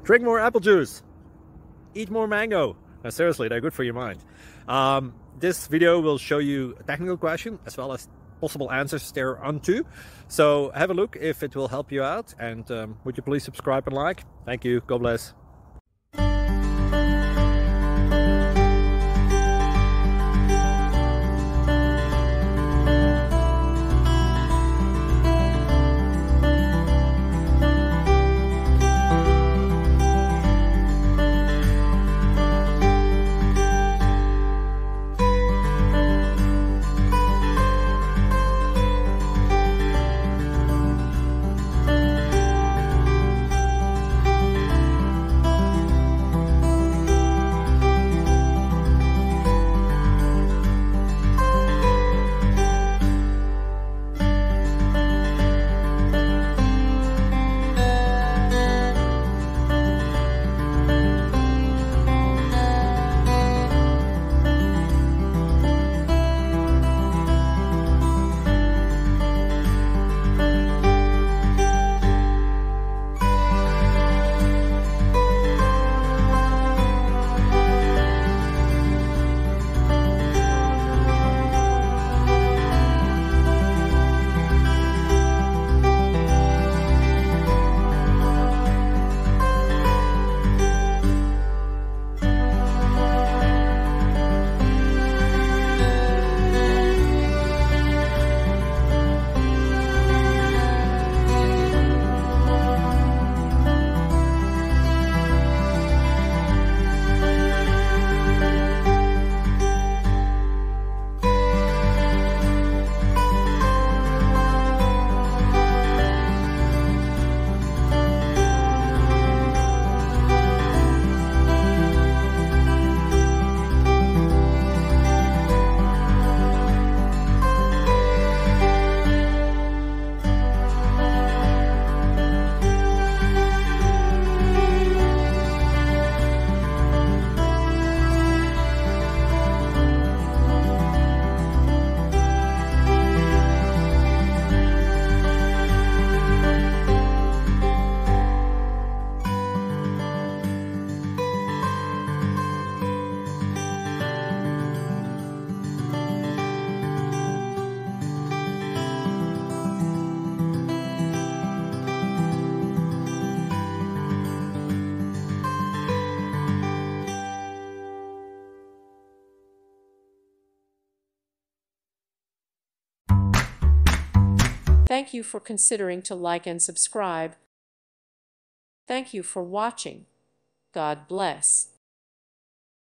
Drink more apple juice. Eat more mango. No, seriously, they're good for your mind. This video will show you a technical question as well as possible answers thereunto. So have a look if it will help you out, and would you please subscribe and like? Thank you. God bless. Thank you for considering to like and subscribe. Thank you for watching. God bless.